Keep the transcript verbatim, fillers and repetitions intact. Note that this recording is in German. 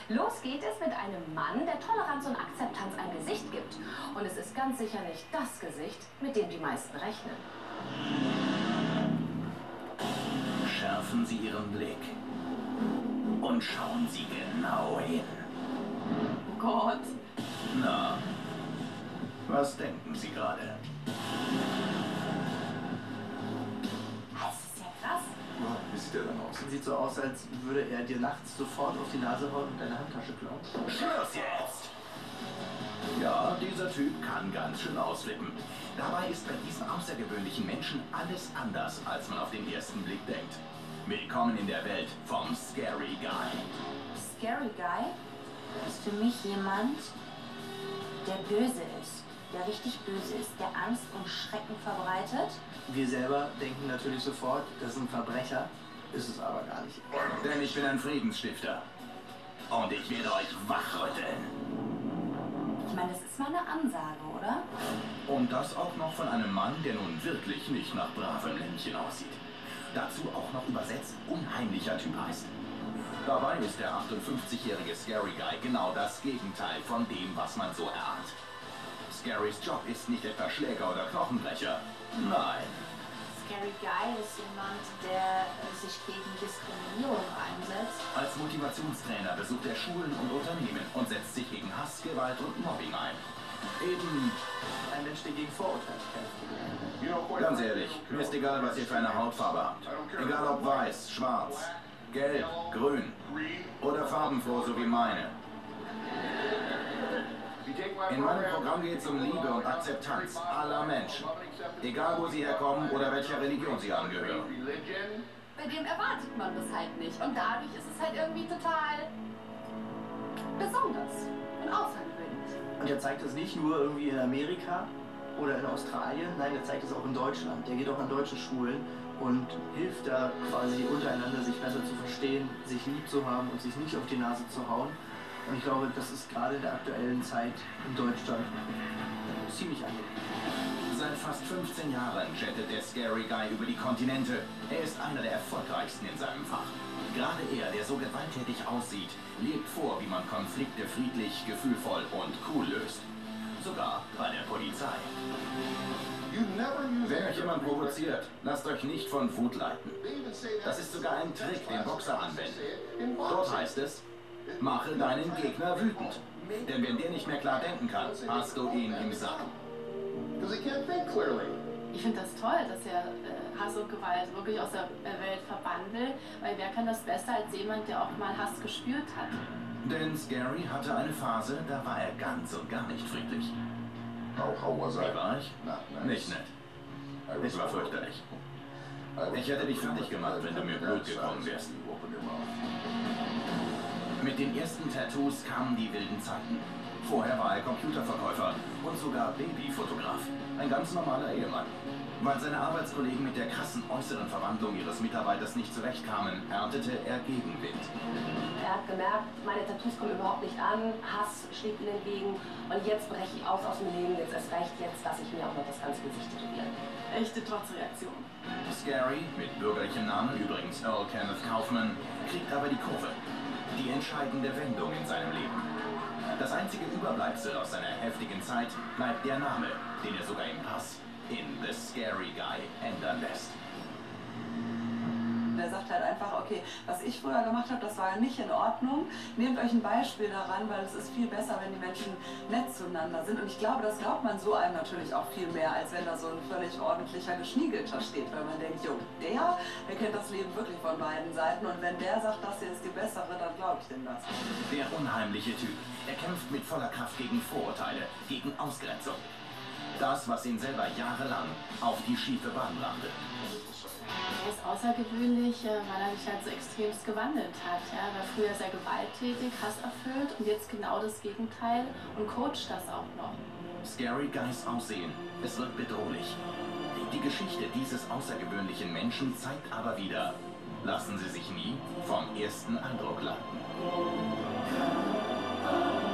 Los geht es mit einem Mann, der Toleranz und Akzeptanz ein Gesicht gibt. Und es ist ganz sicher nicht das Gesicht, mit dem die meisten rechnen. Schärfen Sie Ihren Blick und schauen Sie genau hin. Oh Gott. Na, was denken Sie gerade? Das ist ja krass. Wie sieht der dann aus? Sieht so aus, als würde er dir nachts sofort auf die Nase hauen und deine Handtasche klauen. Schluss jetzt! Ja, dieser Typ kann ganz schön ausflippen. Dabei ist bei diesen außergewöhnlichen Menschen alles anders, als man auf den ersten Blick denkt. Willkommen in der Welt vom Scary Guy. Scary Guy ist für mich jemand, der böse ist. Der richtig böse ist, der Angst und Schrecken verbreitet. Wir selber denken natürlich sofort, das ist ein Verbrecher, ist es aber gar nicht. Denn ich bin ein Friedensstifter. Und ich werde euch wachrütteln. Ich meine, das ist mal eine Ansage, oder? Und das auch noch von einem Mann, der nun wirklich nicht nach bravem Lämmchen aussieht. Dazu auch noch übersetzt unheimlicher Typ heißt. Dabei ist der achtundfünfzigjährige Scary Guy genau das Gegenteil von dem, was man so erahnt. Scarys Job ist nicht etwa Schläger oder Knochenbrecher. Nein. Scary Guy ist jemand, der sich gegen Diskriminierung einsetzt. Als Motivationstrainer besucht er Schulen und Unternehmen und setzt sich gegen Hass, Gewalt und Mobbing ein. Eben Ein Mensch, der gegen Vorurteile kämpft. ganz ehrlich, mir ist egal, was ihr für eine Hautfarbe habt. Egal ob weiß, schwarz, gelb, grün oder farbenfroh, so wie meine. In meinem Programm geht es um Liebe und Akzeptanz aller Menschen. Egal, wo sie herkommen oder welcher Religion sie angehören. Bei dem erwartet man das halt nicht. Und dadurch ist es halt irgendwie total besonders und außergewöhnlich. Und er zeigt es nicht nur irgendwie in Amerika oder in Australien, nein, er zeigt es auch in Deutschland. Der geht auch an deutsche Schulen und hilft da quasi untereinander, sich besser zu verstehen, sich lieb zu haben und sich nicht auf die Nase zu hauen. Und ich glaube, das ist gerade in der aktuellen Zeit in Deutschland ziemlich angenehm. Seit fast fünfzehn Jahren jettet der Scary Guy über die Kontinente. Er ist einer der erfolgreichsten in seinem Fach. Gerade er, der so gewalttätig aussieht, lebt vor, wie man Konflikte friedlich, gefühlvoll und cool löst. Sogar bei der Polizei. Wenn euch jemand provoziert, lasst euch nicht von Wut leiten. Das ist sogar ein Trick, den Boxer anwenden. Dort heißt es: Mache deinen Gegner wütend. Denn wenn der nicht mehr klar denken kann, hast du ihn im Sack. Ich finde das toll, dass er äh, Hass und Gewalt wirklich aus der äh, Welt verbannt will, weil wer kann das besser als jemand, der auch mal Hass gespürt hat. Denn Scary hatte eine Phase, da war er ganz und gar nicht friedlich. Wie war ich? Nicht nett. Ich war fürchterlich. Ich hätte dich fertig gemacht, wenn du mir blöd gekommen wärst. Mit den ersten Tattoos kamen die wilden Zeiten. Vorher war er Computerverkäufer und sogar Babyfotograf. Ein ganz normaler Ehemann. Weil seine Arbeitskollegen mit der krassen äußeren Verwandlung ihres Mitarbeiters nicht zurechtkamen, erntete er Gegenwind. Er hat gemerkt, meine Tattoos kommen überhaupt nicht an, Hass schlägt ihnen entgegen und jetzt breche ich aus aus dem Leben, jetzt erst recht, jetzt lasse ich mir auch noch das ganze Gesicht tätowieren. Echte Trotzreaktion. Scary, mit bürgerlichem Namen übrigens Earl Kenneth Kaufman, kriegt aber die Kurve. Die entscheidende Wendung in seinem Leben. Das einzige Überbleibsel aus seiner heftigen Zeit bleibt der Name, den er sogar im Pass in The Scary Guy ändern lässt. Der sagt halt einfach, okay, was ich früher gemacht habe, das war ja nicht in Ordnung. Nehmt euch ein Beispiel daran, weil es ist viel besser, wenn die Menschen nett zueinander sind. Und ich glaube, das glaubt man so einem natürlich auch viel mehr, als wenn da so ein völlig ordentlicher Geschniegelter steht, weil man denkt, jo, der, der kennt das Leben wirklich von beiden Seiten. Und wenn der sagt, das hier ist die bessere, dann glaube ich dem das. Der unheimliche Typ. Er kämpft mit voller Kraft gegen Vorurteile, gegen Ausgrenzung. Das, was ihn selber jahrelang auf die schiefe Bahn brachte. Er ist außergewöhnlich, äh, weil er sich halt so extremst gewandelt hat. Ja? Er war früher sehr gewalttätig, hasserfüllt und jetzt genau das Gegenteil und coacht das auch noch. Scary Guys Aussehen, es wird bedrohlich. Die Geschichte dieses außergewöhnlichen Menschen zeigt aber wieder: Lassen Sie sich nie vom ersten Eindruck leiten.